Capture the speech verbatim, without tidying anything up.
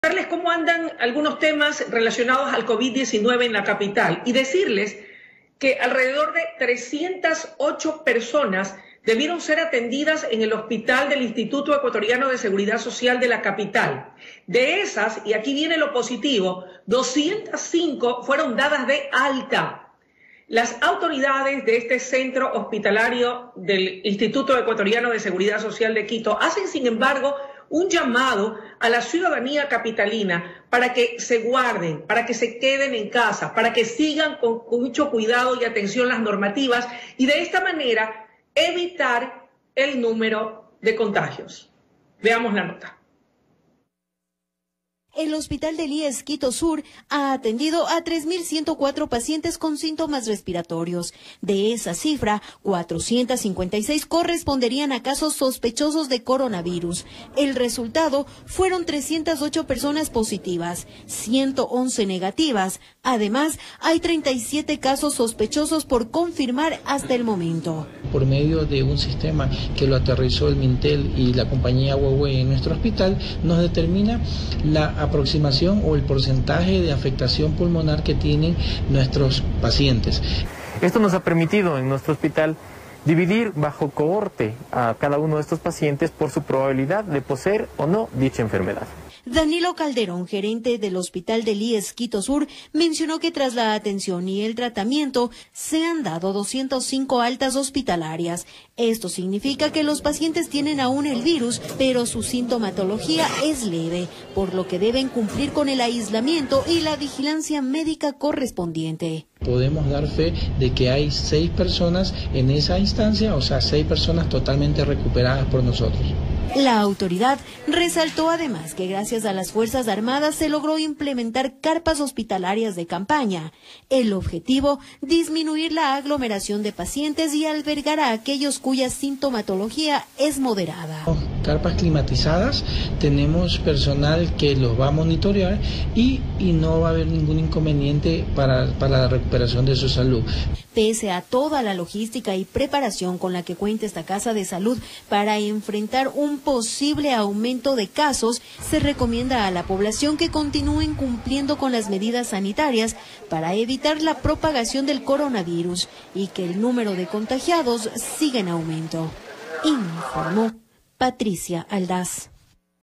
Contarles cómo andan algunos temas relacionados al COVID diecinueve en la capital y decirles que alrededor de trescientas ocho personas debieron ser atendidas en el hospital del Instituto Ecuatoriano de Seguridad Social de la capital. De esas, y aquí viene lo positivo, doscientas cinco fueron dadas de alta. Las autoridades de este centro hospitalario del Instituto Ecuatoriano de Seguridad Social de Quito hacen, sin embargo, un llamado a la ciudadanía capitalina para que se guarden, para que se queden en casa, para que sigan con, con mucho cuidado y atención las normativas y de esta manera evitar el número de contagios. Veamos la nota. El Hospital del I E S Quito Sur ha atendido a tres mil ciento cuatro pacientes con síntomas respiratorios. De esa cifra, cuatrocientos cincuenta y seis corresponderían a casos sospechosos de coronavirus. El resultado fueron trescientas ocho personas positivas, ciento once negativas. Además, hay treinta y siete casos sospechosos por confirmar hasta el momento. Por medio de un sistema que lo aterrizó el Mintel y la compañía Huawei en nuestro hospital, nos determina la aproximación o el porcentaje de afectación pulmonar que tienen nuestros pacientes. Esto nos ha permitido en nuestro hospital dividir bajo cohorte a cada uno de estos pacientes por su probabilidad de poseer o no dicha enfermedad. Danilo Calderón, gerente del Hospital del I E S Quito Sur, mencionó que tras la atención y el tratamiento se han dado doscientas cinco altas hospitalarias. Esto significa que los pacientes tienen aún el virus, pero su sintomatología es leve, por lo que deben cumplir con el aislamiento y la vigilancia médica correspondiente. Podemos dar fe de que hay seis personas en esa instancia, o sea, seis personas totalmente recuperadas por nosotros. La autoridad resaltó además que gracias a las Fuerzas Armadas se logró implementar carpas hospitalarias de campaña. El objetivo, disminuir la aglomeración de pacientes y albergar a aquellos cuya sintomatología es moderada. Carpas climatizadas, tenemos personal que los va a monitorear y, y no va a haber ningún inconveniente para, para la recuperación de su salud. Pese a toda la logística y preparación con la que cuenta esta casa de salud para enfrentar un posible aumento de casos, se recomienda a la población que continúen cumpliendo con las medidas sanitarias para evitar la propagación del coronavirus y que el número de contagiados siga en aumento. Informó Patricia Aldaz.